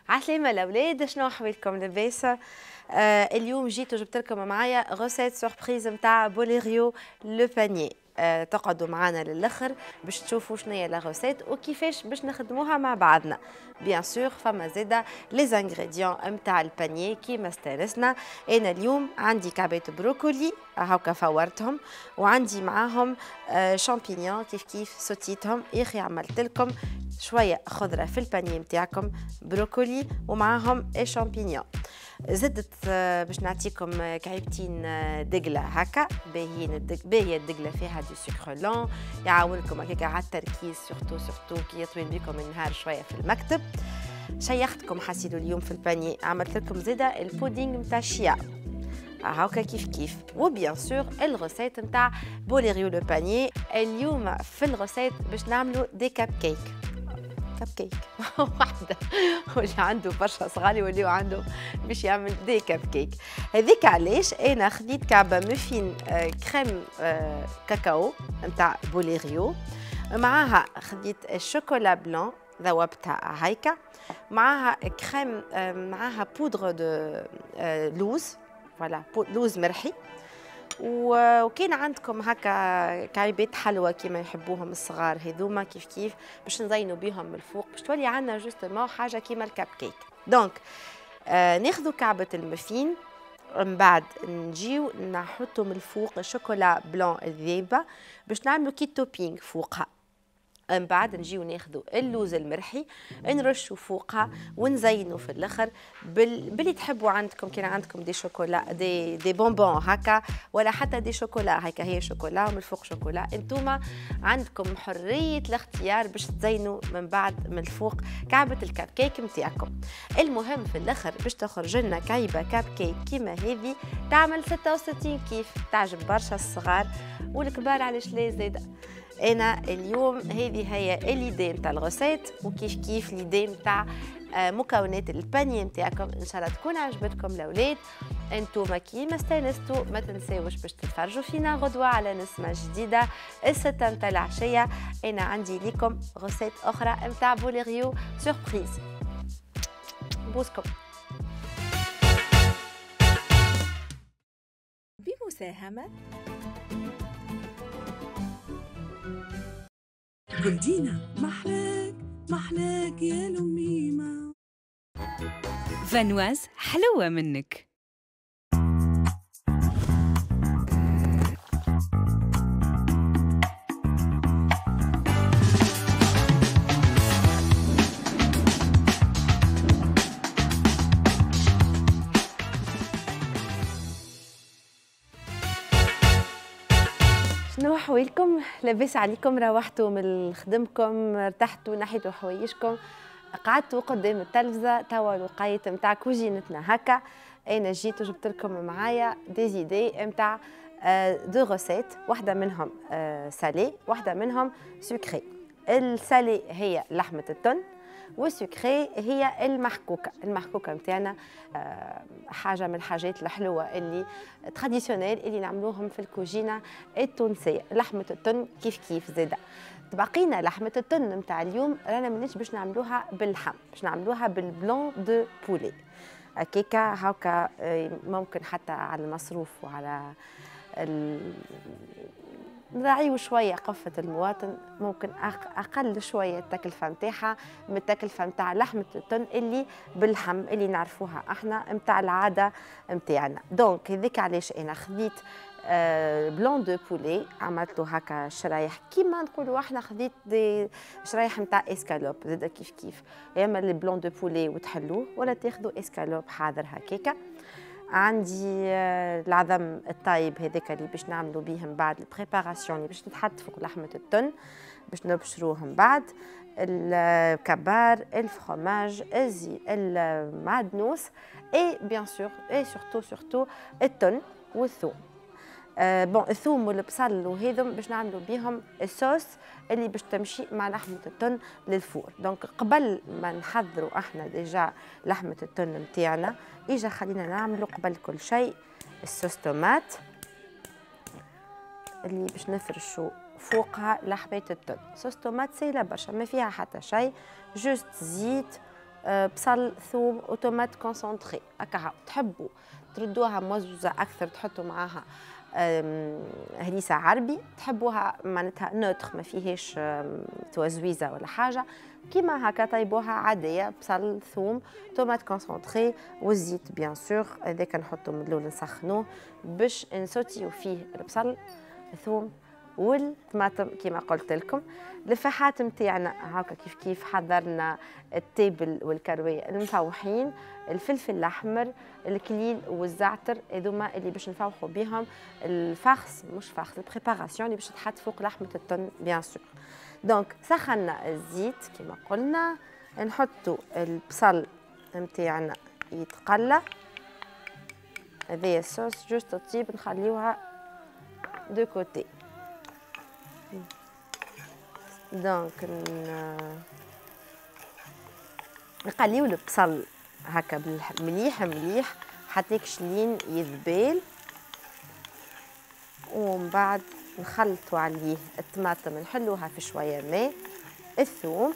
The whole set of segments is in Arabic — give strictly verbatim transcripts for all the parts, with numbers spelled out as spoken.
عسلامة الأولاد، شنو أحوالكم لاباس؟ آه اليوم جيت وجبت لكم معايا غوسيت سوربريز نتاع بوليريو لو بانيي. آه تقعدوا معنا للاخر باش تشوفوا شنو هي لا غوسيت وكيفاش باش نخدموها مع بعضنا. بيان سور فما زاده لي زانغريديون نتاع البانيي كيما استانسنا. انا اليوم عندي كعبات بروكولي هاكا فورتهم، وعندي معاهم آه شامبينيون كيف كيف سوتيتهم. يا اخي عملت لكم شويه خضره في البانيي نتاعكم، بروكولي ومعاهم اي شامبينيون. زدت باش نعطيكم كعيبتين دقله هكا باهيين. باهيه الدقله فيها دي سكر لون يعاونكم هكاك على التركيز، سورتو سورتو كي يطوي بكم النهار شويه في المكتب. شيختكم حسيتوا اليوم في البانيي، عملت لكم زاده البودينغ نتاع الشيا هاكا كيف كيف، وبيان سور الغوسيت نتاع بوليريو لو بانيي. اليوم في الغوسيت باش نعملوا دي كاب كيك. كاب كيك واحدة، واللي عنده برشا صغار يوليو عنده باش يعمل دي كاب كيك. هذيك علاش انا خديت كعبة مفين آه كريم آه كاكاو نتاع بوليريو، معاها خديت الشوكولا بلون ذوبتها هيكا، معاها كريم آه معاها بودر دو آه لوز، فوالا لوز مرحي. وكاين عندكم هكا كعيبات حلوى كيما يحبوهم الصغار هذوما كيف كيف باش نزينوا بيهم من الفوق باش تولي عندنا جوستومون حاجه كيما الكاب كيك. دونك آه ناخذوا كعبه المفين، من بعد نجيو نحطوا من الفوق الشوكولا بلون الذيبه باش نعملوا كي توبينغ فوقها. من بعد نجيو ناخذوا اللوز المرحي نرشوا فوقها ونزينوا في الاخر بال... باللي تحبوا عندكم. كان عندكم دي شوكولا دي دي بونبون هكا ولا حتى دي شوكولا هكا، هي شوكولا ومن الفوق شوكولا، انتوما عندكم حريه الاختيار باش تزينوا من بعد من الفوق كعبه الكاب كيك نتاعكم. المهم في الاخر باش تخرج لنا كعيبه كاب كيك كيما هذه تعمل ستة وستين كيف، تعجب برشا الصغار والكبار علاش لا زاده. انا اليوم هذه هي اليدي نتاع الغوسيت، وكيف كيف ليدي نتاع مكونات البانيه نتاعكم. ان شاء الله تكون عجبتكم الاولاد. انتوما كيما استانستوا ما تنساوش باش تتفرجوا فينا غدوه على نسمه جديده الستة نتاع العشيه. انا عندي لكم غوسيت اخرى نتاع بوليريو سوربريز. بوسكم. بمساهمه جولدينا. محلاك محلاك يا لميمة. فانواز حلوة منك. شنو احوالكم؟ لاباس عليكم؟ روحتوا من خدمكم، ارتحتوا، نحيتوا حوايجكم، قعدتوا قدام التلفزه، توا الوقايت نتاع كوجينتنا هكا. انا جيت وجبت لكم معايا دي زيدي نتاع دو غوسيت، واحده منهم سالي واحده منهم سكري. السالي هي لحمه التن، والسكري هي المحكوكه. المحكوكه نتاعنا حاجه من الحاجات الحلوه اللي تراديسيونيل اللي نعملوهم في الكوجينه التونسيه. لحمه التن كيف كيف زاده تبقينا لحمه التن نتاع اليوم رانا مانيش باش نعملوها باللحم، باش نعملوها بالبلون دو بولي هكاكا هاكا. ممكن حتى على المصروف وعلى نراعيو شويه قفه المواطن، ممكن اقل شويه التكلفه نتاعها من التكلفه نتاع لحمه التن اللي باللحم اللي نعرفوها احنا نتاع العاده نتاعنا. دونك هذيك علاش انا خديت آه بلون دو بولي، عملتو هكا شرايح كيما نقولوا احنا، خديت دي شرايح نتاع اسكالوب زاد كيف كيف، يا اما لي بلون دو بولي وتحلوه ولا تاخذوا اسكالوب حاضر هكاكا. عندي العظم الطايب هذاك اللي باش نعملوا بيه من بعد البريباراسيون اللي باش تتحط فوق لحمه التن باش نبشروه من بعد. الكبار، الفرomage، الزي المعدنوس، اي بيان سور اي سورتو سورتو التن والثوم. آه بون الثوم والبصل وهذم باش نعملوا بيهم الصوص اللي باش تمشي مع لحمه التن للفور. دونك قبل ما نحضروا احنا ديجا لحمه التن نتاعنا، اجا خلينا نعملوا قبل كل شيء الصوص طوماط اللي باش نفرشوا فوقها لحمه التن. صوص طوماط سهله برشا ما فيها حتى شيء، جوست زيت بصل ثوم وطومات كونسونطري هكا. تحبوا تردوها موزوزه اكثر تحطوا معاها هريسه عربي، تحبوها معناتها نوتر ما فيهاش توزويزه ولا حاجه كيما هكا طيبوها عاديه، بصل ثوم طومات كونسونطري والزيت بيان سور. هذاك نحطو من الاول نسخنوه باش نسوتيو فيه البصل الثوم والطماطم كما قلت لكم. الفاحات نتاعنا هاكا كيف كيف حضرنا التيبل والكرويه المفوحين، الفلفل الاحمر الكليل والزعتر هذوما اللي باش نفوحوا بهم الفخس، مش فخس البريباراسيون اللي باش تحط فوق لحمه التن بيان سور. دونك سخنا الزيت كما قلنا، نحطوا البصل نتاعنا يتقلى، هذه الصوص جوست طيب نخليوها دو كوتي. دونك نقليو البصل هكا مليح مليح حتى يكشلين يذبال، ومن بعد نخلطوا عليه الطماطم نحلوها في شويه ماء، الثوم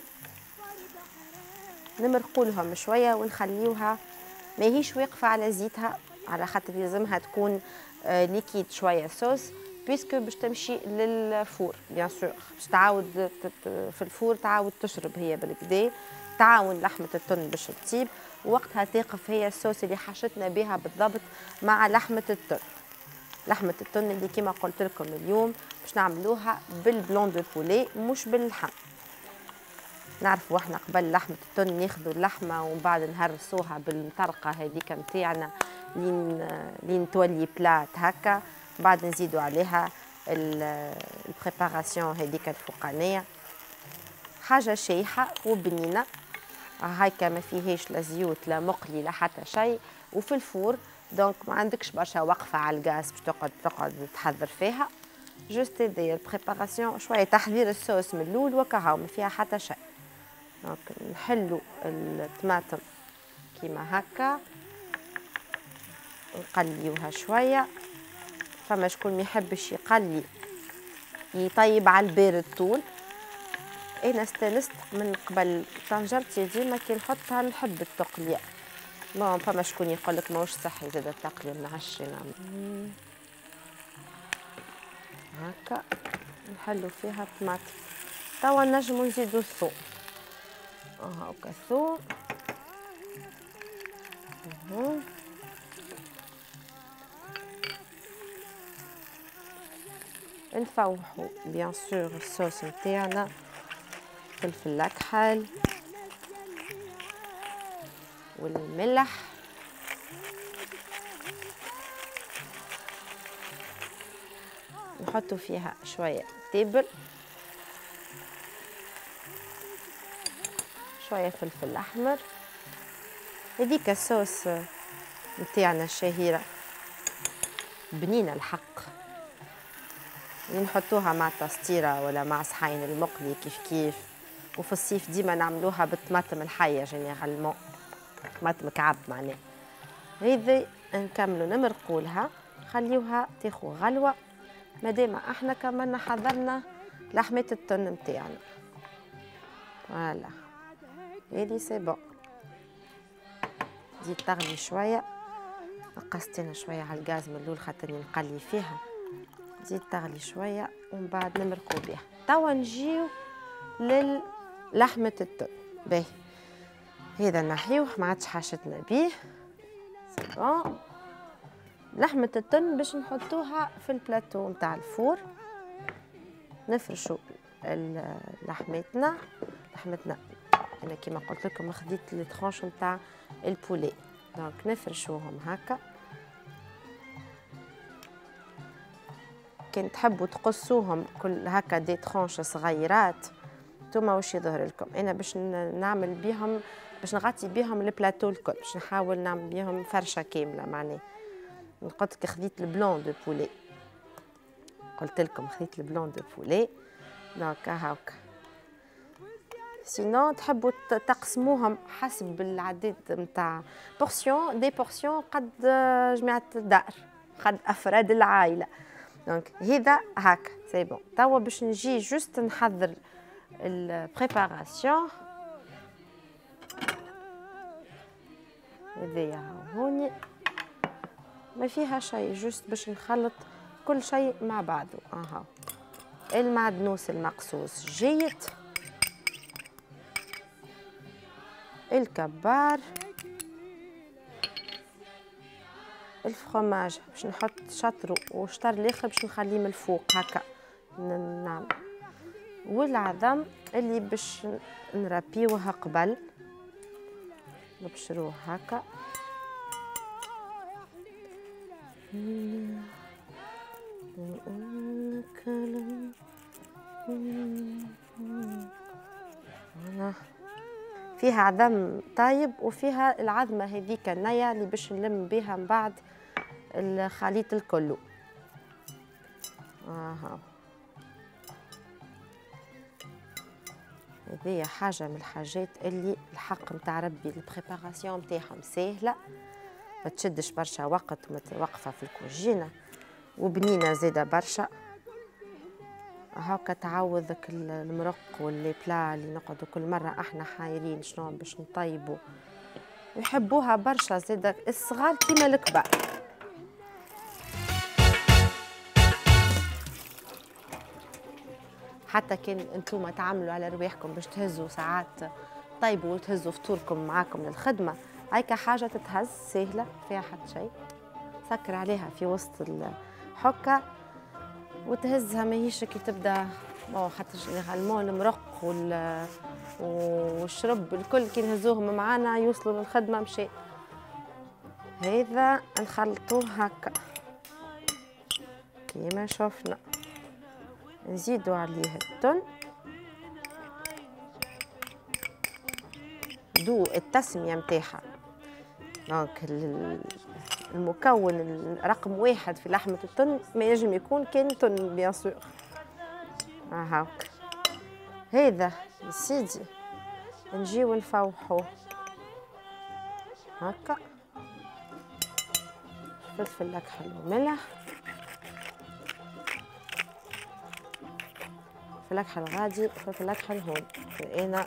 نمرقولهم شويه ونخليوها ماهيش واقفه على زيتها على خاطر لازمها تكون ليكيد شويه صوص بيسكو باش تمشي للفور بيان سور، باش تعاود في الفور تعاود تشرب هي بالكدا، تعاون لحمه التن باش تطيب، ووقتها تقف هي الصوص اللي حشتنا بها بالضبط مع لحمه التن. لحمه التن اللي كما قلت لكم اليوم باش نعملوها بالبلون دو بولي مش باللحم. نعرفوا احنا قبل لحمه التن ناخذوا اللحمه ومن بعد نهرسوها بالمطرقه هذيك نتاعنا لين لين تولي بلات هكا، بعد نزيدوا عليها البريباراسيون هذيك الفوقانيه، حاجه شيحه وبنينه هايكا ما فيهاش لا زيوت لا مقلي لا حتى شيء، وفي الفور دونك ما عندكش برشا وقفه على الغاز باش تقعد تقعد تحضر فيها، جوست هذيا البريباراسيون شويه تحضير الصوص من الاول وكهو ما فيها حتى شيء. دونك نحلوا الطماطم كيما هكا نقليوها شويه، فما شكون ما يحبش يقلي يطيب على البارد طول. انا استانست من قبل طنجرتي ديما كي نحطها نحب التقليه، ما فما شكون يقول لك ماهوش صحي زاد التقليه ما نعرفش نعمل هكا. نحلو فيها الطماطم، توا نجمو نزيدو الثوم هاكا الثوم نفوحوا بيان سور الصوص نتاعنا، فلفل اكحل والملح نحطوا فيها شويه تبل، شويه فلفل احمر، هذيك الصوص نتاعنا الشهيره بنينه الحق نحطوها مع التسطيره ولا مع صحين المقلي كيف كيف. وفي الصيف ديما نعملوها بالطماطم الحيه جينيرالمون، طماطم كعب معناه. هذي نكملوا نمرقولها نخليوها تاخذ غلوه مادام احنا كمان حضرنا لحمه التن نتاعنا. فوالا هذي سي بون، تزيد تغلي شويه، نقصتنا شويه على الغاز من الاول خاطر نقلي فيها، تزيد تغلي شويه ومن بعد نمرقوا بها. توا نجيو للحمه التن. باهي هذا نحيوه ما عادش حاجتنا بيه سي بون. لحمه التن باش نحطوها في البلاتو نتاع الفور، نفرشوا لحمتنا لحمتنا انا كيما قلت لكم خديت لي ترونش نتاع البولي، دونك نفرشوهم هكا. كان تحبوا تقصوهم كل هكا دي ترونش صغيرات نتوما واش يظهر لكم. انا باش نعمل بيهم باش نغطي بيهم البلاتو الكل، باش نحاول نعمل بيهم فرشه كامله معناه. قلت لك خديت البلون دو بولي، قلت لكم خديت البلون دو بولي دونك هاكا. سينون تحبوا تقسموهم حسب العدد نتاع بورسيون، دي بورسيون قد جماعه الدار قد افراد العائله. دونك هذا هاكا سي بون. توا باش نجي جوست نحضر البريباراسيون. هذيا هوني ما فيها شيء، جوست باش نخلط كل شيء مع بعضه. اها المعدنوس المقصوص جيد، الكبار، الفرماج باش نحط شطره وشطر الاخر باش نخليه من الفوق هكا نعمل، والعظم اللي باش نربيوها قبل نبشروه هكا. فيها عظم طايب وفيها العظمة هذيك النية اللي باش نلم بها من بعد الخليط الكله. اها هذه حاجة من الحاجات اللي الحق نتاع ربي البريباراسيون نتاعهم ساهلة، ما تشدش برشا وقت واقفة في الكوجينة، وبنينة زادة برشا. هاكا تعوضك المرق واللي بلا اللي نقعدوا كل مرة احنا حايرين شنو باش نطيبوا، يحبوها برشا زادة الصغار كيما الكبار. حتى كان انتم تعملوا على رواحكم باش تهزوا ساعات طيبوا وتهزوا فطوركم معاكم للخدمة، هيك حاجة تتهز سهلة فيها حتى شيء، سكر عليها في وسط الحكة وتهزها، ماهيش كي تبدا حتى الماء المرق والشرب الكل كي نهزوهم معانا يوصلوا للخدمة مشي. هذا نخلطوه هكا كيما شفنا، نزيدوا عليه التن، دو التسمية متاعها دونك المكون رقم واحد في لحمة التن ما ينجم يكون كان تن بيان سور. هاك هذا يا سيدي نجيو نفوحوه هكا، فلفل اكحل وملح، فلفل اكحل غادي فلفل اكحل هون. انا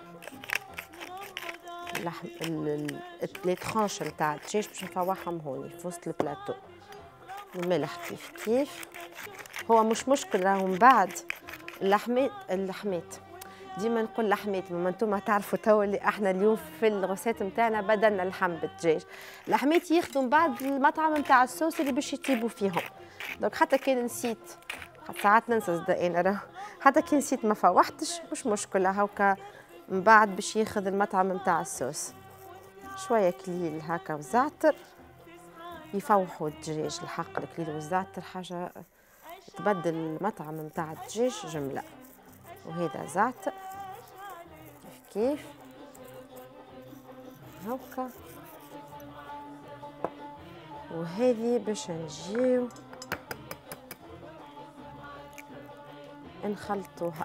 اللحم لي ترونش نتاع الدجاج باش نفوحهم هوني في وسط البلاطو، الملح كيف كيف. هو مش مشكل راهو من بعد اللحمات اللحمات ديما نقول لحمات، ما انتم تعرفوا توا اللي احنا اليوم في الغسات نتاعنا بدلنا اللحم بالدجاج، اللحمات ياخذوا من بعد المطعم نتاع الصوص اللي باش يطيبوا فيهم. دونك حتى كان نسيت ساعات ننسى صدقني انا، حتى كي نسيت ما فوحتش مش مشكله، هاكا من بعد باش ياخذ المطعم نتاع الصوص. شويه كليل هكا وزعتر يفوحوا الدجاج، الحق الكليل والزعتر حاجه تبدل المطعم نتاع الدجاج جمله. وهذا زعتر كيف كيف هكا، وهذه باش نجيو نخلطوها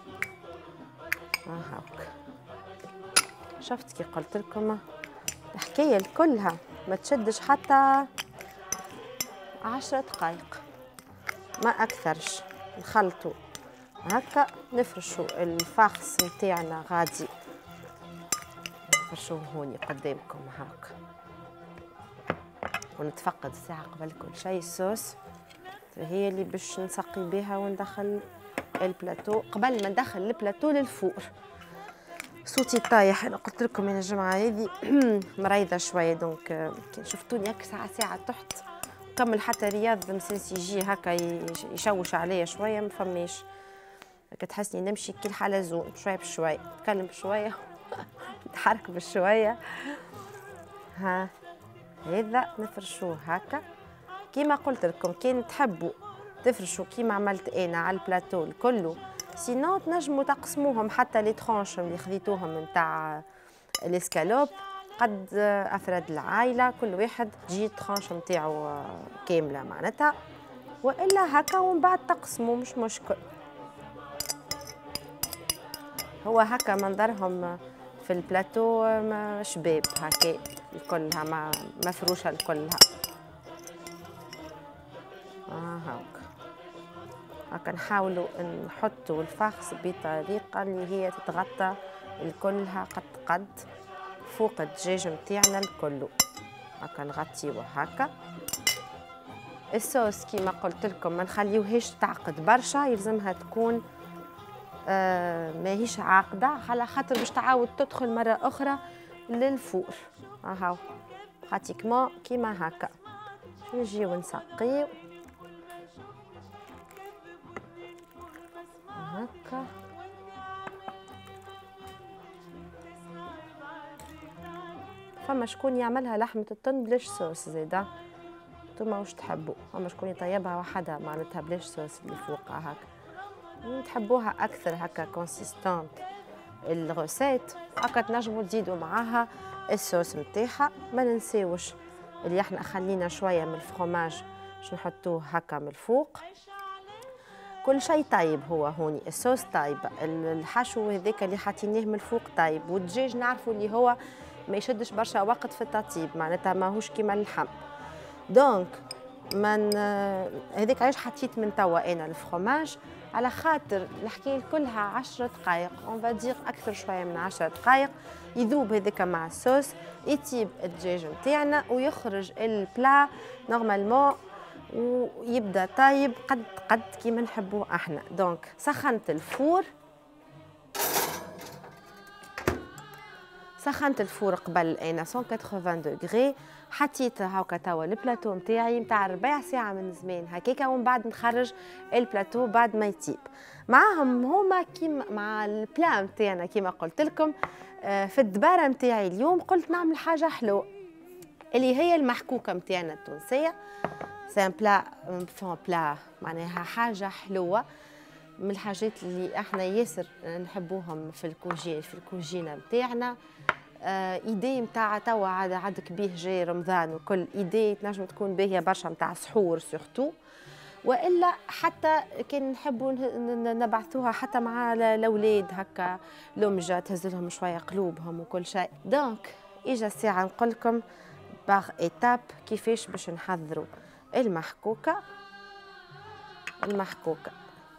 هاك. شفت كي قلت لكم الحكايه كلها ما تشدش حتى عشر دقائق ما اكثرش. نخلطوا هكا، نفرشوا الفاخس نتاعنا غادي نفرشوه هوني قدامكم هاك، ونتفقد ساعه قبل كل شيء الصوص هي اللي باش نسقي بها وندخل البلاطو. قبل ما ندخل البلاطو للفور صوتي طايح، انا قلت لكم يا جماعه هذه مريضه شويه، دونك كي شفتوني هكا ساعه ساعه تحت كمل حتى رياض مسنسي يجي هكا يشوش عليا شويه ما فماش، هكا تحسني نمشي كي الحلزون شويه بشويه، نتكلم بشويه نتحرك بشويه. ها هذا نفرشوه هكا كيما قلت لكم، كان تحبوا تفرشوا كيما عملت انا على البلاطو الكل، سينو تنجموا تقسموهم حتى لي ترونش اللي خذيتوهم نتاع الاسكالوب قد افراد العائله، كل واحد تجي ترونش نتاعو كامله معناتها، والا هكا ومن بعد تقسموا مش مشكل. هو هكا منظرهم في البلاطو شباب هكا الكلها مفروشه الكلها. آه هاك هاكا نحاولوا نحطوا الفاخس بطريقة اللي هي تتغطى الكلها قد قد فوق الدجاج متاعنا الكل. هكا نغطيوه هكا. الصوص كيما قلت لكم ما نخليوهاش تعقد برشا، يلزمها تكون آه ماهيش عاقده على خاطر باش تعاود تدخل مره اخرى للفور. اهو براتيكمون كيما هكا. نجيو نسقيو هكا. فما شكون يعملها لحمة الطن بلاش صوص زيدا، نتوما واش تحبوا. فما شكون يطيبها وحدها معناتها بلاش صوص اللي فوقها هكا. تحبوها أكثر هكا كونسيستونت الغوسيت هكا تنجموا تزيدوا معاها الصوص متاعها. ما ننساوش اللي احنا خلينا شوية من الفرomاج باش نحطوه هكا من الفوق. كل شيء طيب هو هوني، الصوص طيب، الحشو هذاك اللي حاطيناه من الفوق طيب، والدجاج نعرفوا اللي هو ما يشدش برشا وقت في التطيب معناتها ماهوش كيما اللحم. دونك من هذاك علاش حطيت من توا انا الفرomاج على خاطر الحكايه كلها عشر دقائق اون فادير اكثر شويه من عشر دقائق يذوب هذاك مع الصوص، يطيب الدجاج نتاعنا ويخرج البلا نورمالمون ويبدا طايب قد قد كيما نحبوه احنا. دونك سخنت الفور، سخنت الفور قبل انا مية وثمانين دوغري. حطيت هاكا توا البلاطو نتاعي نتاع ربع ساعه من زمان هكاكا، ومن بعد نخرج البلاطو بعد ما يطيب. معاهم هما كيما مع البلا نتاعنا كيما قلت لكم في الدباره نتاعي اليوم قلت نعمل حاجه حلوه اللي هي المحكوكه نتاعنا التونسيه. سي ان بلا فون بلا معناها حاجه حلوه من الحاجات اللي احنا ياسر نحبوهم في الكوجين في الكوجينه نتاعنا. آه ايدي نتاع توا عاد عندك بيه جاي رمضان وكل ايدي تنجم تكون باهيه برشا نتاع سحور سورتو، والا حتى كان نحبوا نبعثوها حتى مع الاولاد هكا لمجه تهز لهم شويه قلوبهم وكل شيء. دونك اجا الساعه نقول لكم باغ ايتاب كيفاش باش نحضروا المحكوكه. المحكوكه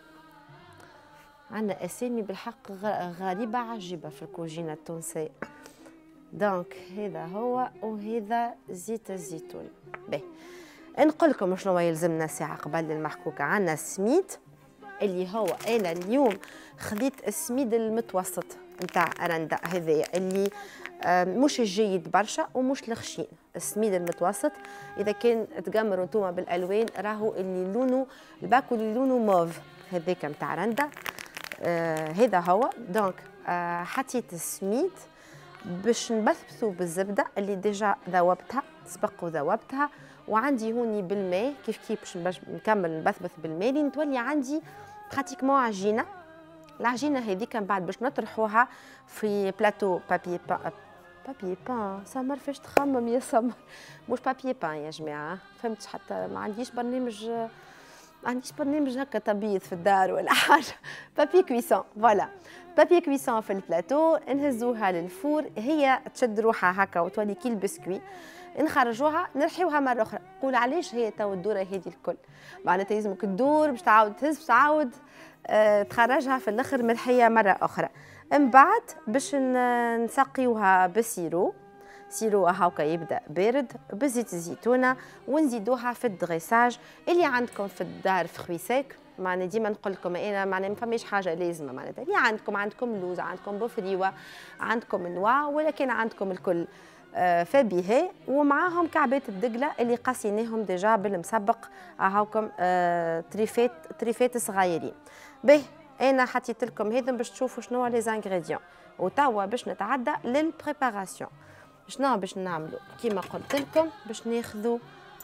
عندنا اسامي بالحق غريبه عجيبه في الكوجينه التونسيه. دونك هذا هو وهذا زيت الزيتون. باهي نقول لكم شنو يلزمنا ساعه قبل المحكوكه. عندنا السميد اللي هو انا اليوم خذيت السميد المتوسط نتاع رندا هذايا اللي مش الجيد برشا ومش الخشين، السميد المتوسط. اذا كان تقمروا نتوما بالالوان راهو اللي لونه الباكو اللي لونه موف هذاك نتاع رندا. آه هذا هو. دونك آه حطيت السميد باش نبثبثو بالزبده اللي ديجا ذوبتها سبق وذوبتها، وعندي هوني بالماء كيف كيف باش نكمل نبثبث بالماء لين تولي عندي براتيكمون عجينه. العجينه هذيك من بعد باش نطرحوها في بلاطو بابي با بابي بان. سمر فاش تخمم يا سمر، مش بابي بان يا جماعه، فهمتش حتى ما عنديش برنامج ما عنديش برنامج هكا تبيض في الدار ولا حاجه. بابي كويسون فوالا، بابي كويسون في البلاطو نهزوها للفور، هي تشد روحها هكا وتولي كي البسكوي، نخرجوها نرحيوها مره اخرى. قول علاش هي تو الدوره هذه الكل معناتها لازمك تدور باش تعاود تهز باش تعاود أه تخرجها في الاخر مرحيه مره اخرى. من بعد باش نسقيوها بالسيرو، سيرو هاكا يبدا بارد بزيت الزيتونه، ونزيدوها في الدغيساج اللي عندكم في الدار فخوي سيك. معناها ديما نقول لكم انا معناها ما فماش حاجه لازمه معناتها اللي عندكم، عندكم لوز، عندكم بفريوه، عندكم نوا، ولكن عندكم الكل آه فبيها، ومعاهم كعبات الدقله اللي قاسيناهم ديجا بالمسبق هاكم آه تريفات تريفات صغيرين. به انا حطيت لكم هذا باش تشوفوا شنو لي زانغريديون، وتوا باش نتعدى للبريباراسيون. شنو باش نعملوا كيما قلت لكم باش ناخذوا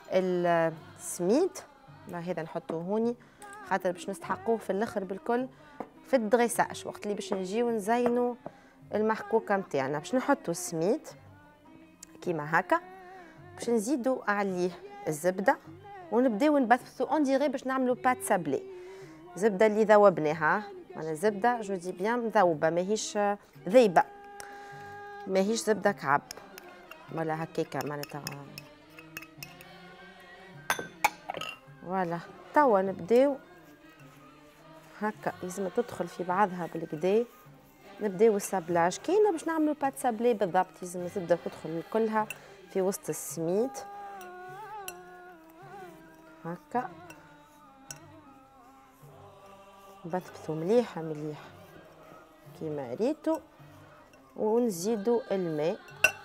السميد هذا نحطوه هوني خاطر باش نستحقوه في الاخر بالكل في الدغيساج وقت اللي باش نجيو نزينوا المحكوكه نتاعنا. باش نحطوا السميد كيما هكا، باش نزيدوا عليه الزبده ونبداو نبثثوا اون ديغي باش نعملوا بات سابلي. زبده اللي ذوبناها معناها زبده جو دي بيان مذوبه ماهيش ذيبه، ماهيش زبده كعب ولا هكاكا معناتها. فوالا توا نبداو هكا لازم تدخل في بعضها بالكدا نبداو السابلاج كاينه باش نعملوا بات سابلي بالضبط، لازم الزبده تدخل كلها في وسط السميد هكا، نبثبثوا مليح مليح كيما ريتو، ونزيدوا الماء.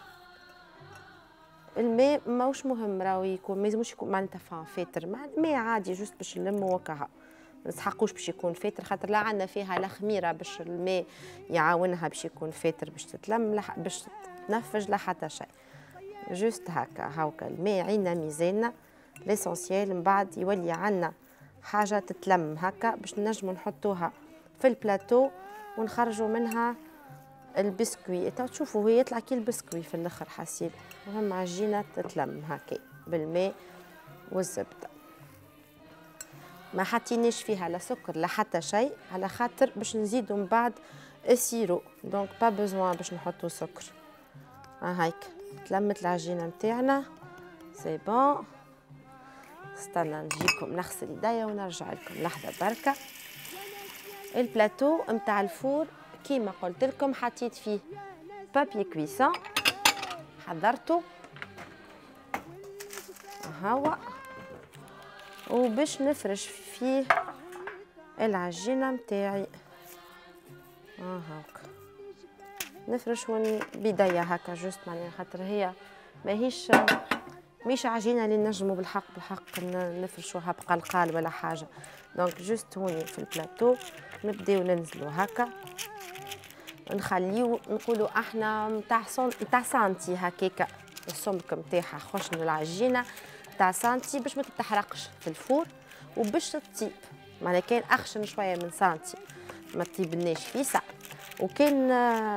الماء ماهوش مهم راهو يكون، ما يلزموش يكون معناتها فاتر، مع الماء عادي جوست باش نلموا وكها، ما نسحقوش باش يكون فاتر، خاطر لا عندنا فيها لا خميره باش الماء يعاونها باش يكون فاتر باش تتلم لح باش تنفج لا حتى شيء. جوست هكا هاكا الماء عينا ميزاننا ليسونسيال، من بعد يولي عندنا حاجه تتلم هكا باش نجموا نحطوها في البلاتو ونخرجوا منها البسكوي. تشوفوا هي يطلع كي البسكوي في الاخر حسيب، مهم عجينه تتلم هكا بالماء والزبده، ما حطيناش فيها لا سكر لا حتى شيء، على خاطر باش نزيدوا من بعد السيرو، دونك با بوزوان باش نحطوا سكر. ها هيك تلمت العجينه نتاعنا سي بون. استنى نجيكم نغسل يديا ونرجع لكم لحظه بركه. البلاتو نتاع الفور كيما قلت لكم حطيت فيه بابي كويسون، حضرته هوا، وباش نفرش فيه العجينه متاعي ها هاك، نفرش بيديا هكا جوست معناها، خاطر هي ماهيش مش عجينه اللي نجموا بالحق بالحق نفرشوها بقلقال ولا حاجه، دونك جوست هوني في البلاتو نبداو ننزلوا هكا، نخليو نقولوا احنا نتاع نتاع سانتي هكاكا السمك نتاعها، خشن العجينه تاع سانتي باش ما تتحرقش في الفور وباش تطيب، معناها كان اخشن شويه من سانتي ما تطيبناش فيسع، وكان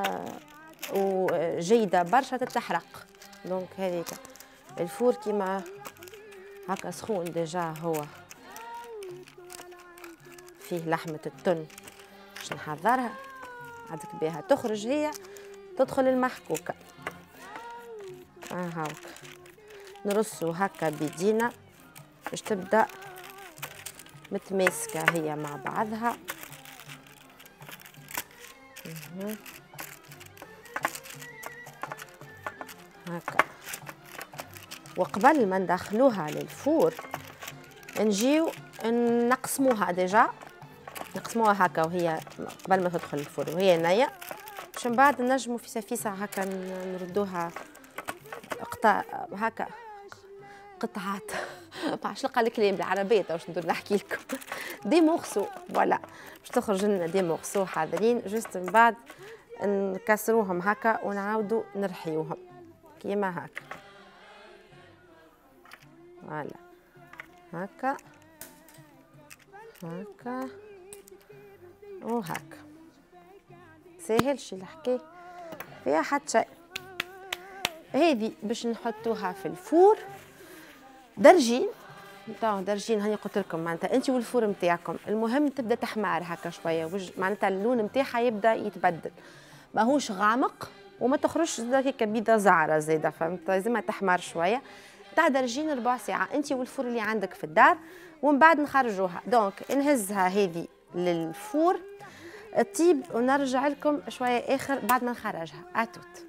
وجيده برشا تتحرق. دونك هذيك الفور كيما هكا سخون ديجا، هو فيه لحمه التن باش نحضرها عادك بها تخرج هي تدخل المحكوكه. اه هاك نرصو هكا بيدينا باش تبدا متماسكه هي مع بعضها. هكا وقبل ما ندخلوها للفور نجيو نقسموها ديجا، نقسموها هكا وهي قبل ما تدخل الفور وهي نية، باش من بعد نجمو فيسا فيسا هكا نردوها قطع هكا قطعات ما عرفتش نلقى الكلام بالعربيه واش ندير نحكي لكم دي مورسو فوالا باش تخرج لنا دي مورسو حاضرين، جوست من بعد نكسروهم هكا ونعاودوا نرحيوهم كيما هكا فوالا هكا هكا وهكا، ساهل شي الحكايه فيها حتى شيء. هذه باش نحطوها في الفور درجين نتاعو، درجين هاني قلت لكم معناتها انت والفور نتاعكم، المهم تبدا تحمر هكا شويه وجه معناتها اللون نتاعها يبدا يتبدل، ماهوش غامق وما تخرجش هكا بيضه زعره زاده، فهمت؟ لازمها تحمر شويه تاع درجين ربع ساعه انت والفور اللي عندك في الدار، ومن بعد نخرجوها. دونك نهزها هذه للفور تطيب ونرجع لكم شويه اخر بعد ما نخرجها. اتوت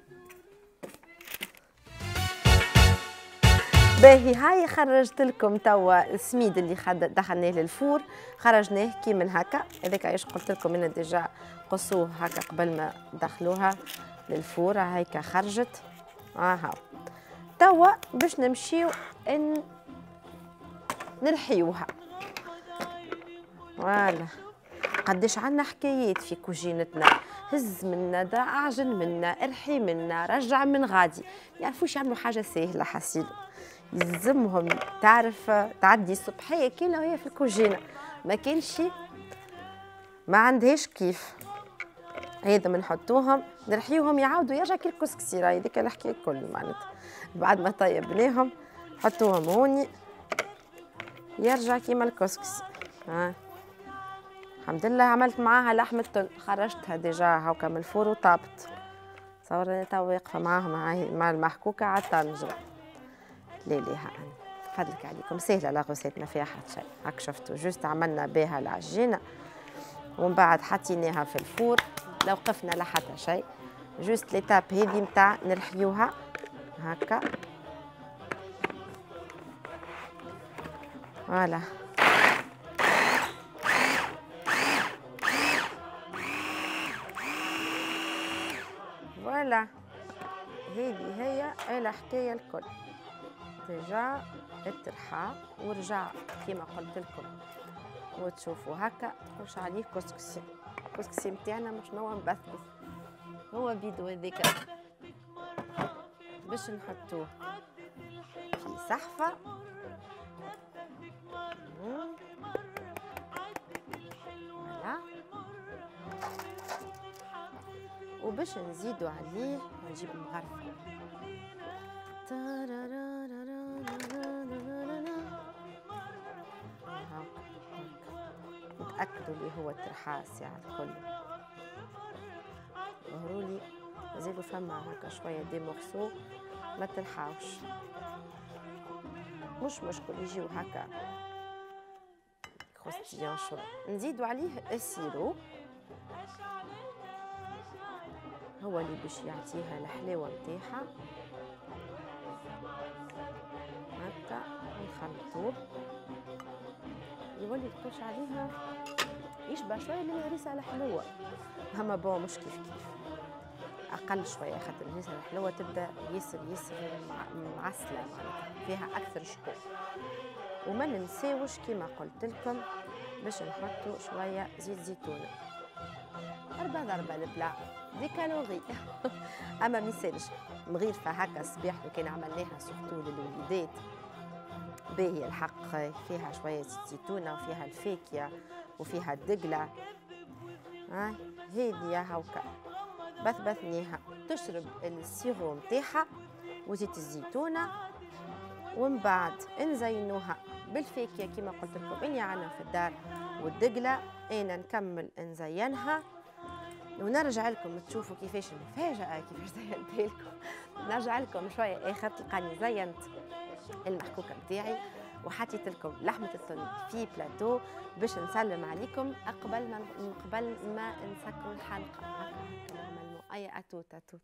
باهي، هاي خرجت لكم توا السميد اللي دخلناه للفور، خرجناه كي من هكا، هذاك علاش قلت لكم انا ديجا قصوه هكا قبل ما دخلوها للفور. هايكا خرجت اها، توا باش نمشيو ان نرحيوها. فوالا قداش عندنا حكايات في كوجينتنا، هز منا دا اعجن منا ارحي منا رجع من غادي، يعرفوش يعملوا حاجه سهله حسيلو، يلزمهم تعرف تعدي الصبحيه كامله وهي في الكوجينه، ما كانش ما عندهاش كيف. هذا بنحطوهم نرحيوهم يعاودوا يرجع كي الكسكسي، راهي هذيك الحكايه الكل معناتها بعد ما طيبناهم حطوهم هوني يرجع كيما الكسكسي. ها الحمد لله عملت معاها لحمه تن، خرجتها ديجا هاكا من الفور وطابت، تصور انا توا واقفه معاها مع المحكوكه على الطنجره. لا لا انا فضلك عليكم سهله لا غوسيت ما فيها حتى شيء، هاك شفتوا جوست عملنا بها العجينه ومن بعد حطيناها في الفور لا وقفنا لا حتى شيء. جوست ليتاب هذه نتاع نرحيوها هكا فوالا. فوالا هذه هي الحكايه الكل. ديجا الترحاب ورجع كيما قلت لكم وتشوفوا هكا تخش عليه كسكسي. الكسكسي نتاعنا مش نوع مبثبث، هو بيدو هذيك باش نحطوه في صحفه. فوالا وباش نزيدو عليه نجيب مغرفه. نتأكدوا اللي هو الترحاس الساعة الكل. ظهرولي زيدوا فما هكا شوية دي مورسو ما تلحاوش، مش مشكل يجيو هكا خوستيان شوية. نزيدوا عليه السيرو هو اللي باش يعطيها الحلاوة متاعها. هكا نخلطوه يولي الكوش عليها يشبه شويه من الهريسه الحلوه، هما بون مش كيف كيف اقل شويه خاطر الهريسه الحلوه تبدا ياسر ياسر معسله معناتها فيها اكثر شكوك. وما ننساوش كيما قلت لكم باش نحطوا شويه زيت زيتونه. ضربه ضربه البلا دي كالوري اما ما يسالش مغيرفه هكا الصباح لو كان عملناها سورتو للوليدات باهية الحق، فيها شوية زيتونة وفيها الفاكهة وفيها الدقلة. هاي هذه هاوكا بثبثنيها تشرب السيرو متاعها وزيت الزيتونة، ومن بعد نزينوها بالفاكهة كما قلت لكم اللي عنا في الدار والدقلة. أنا نكمل نزينها ونرجع لكم تشوفوا كيفاش المفاجأة كيفاش زينت لكم. نرجع لكم شوية آخر تلقاني زينت المحكوكه بتاعي وحطيت لكم لحمه الثن في بلاتو باش نسلم عليكم قبل ما قبل ما نسكروا الحلقه. هكا نعملوا اي اتوت اتوت.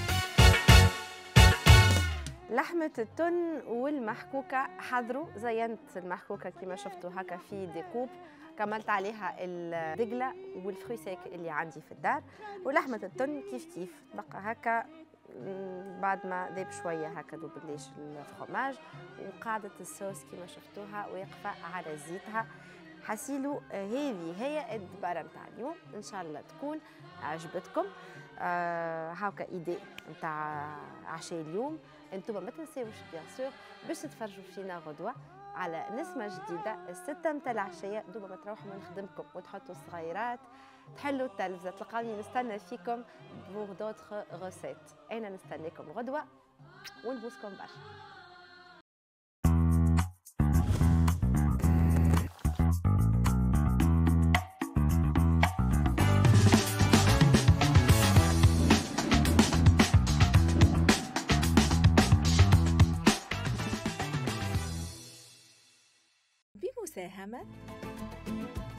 لحمه الثن والمحكوكه حضروا. زينت المحكوكه كما شفتوا هكا في ديكوب، كملت عليها الدقله والفروي سيك اللي عندي في الدار، ولحمه الثن كيف كيف بقى هكا بعد ما ذاب شويه هكا دوب ليش الفرماج، وقاعده الصوص كما شفتوها واقفه على زيتها. حسيلو هذه هي الدباره نتاع اليوم، ان شاء الله تكون عجبتكم. آه هاكا ايدي نتاع عشاء اليوم. انتم ما تنساوش بيان سور باش تتفرجوا فينا غدوه على نسمه جديده الستة متاع العشيه. دوبا ما تروحوا من خدمتكم وتحطوا الصغيرات تحلوا التلفزه تلقاوني نستنى فيكم بور دوتر غوسيت. انا نستناكم غدوه ونبوسكم برشا. بمساهمة